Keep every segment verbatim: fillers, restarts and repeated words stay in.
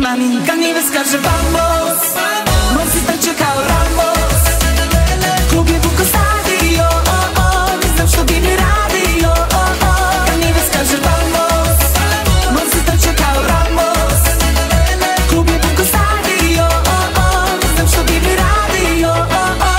mani, kad mi ves kaže vamos, moj si tanče kao Ramos. Klub je buko stadio, oh, oh, ne znam što bi mi radio, oh, oh, kad mi ves kaže vamos, moj si tanče kao Ramos. Klub je buko stadio, oh, oh, ne znam što bi mi radio, oh, oh.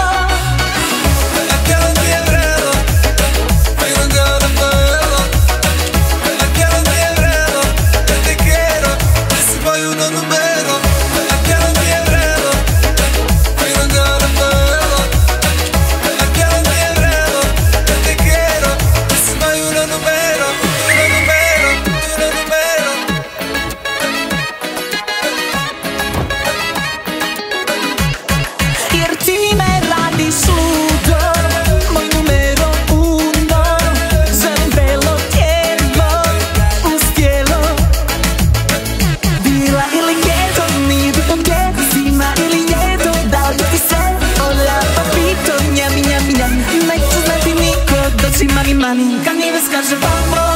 Mani, mani, kad mi ves kaže vamos.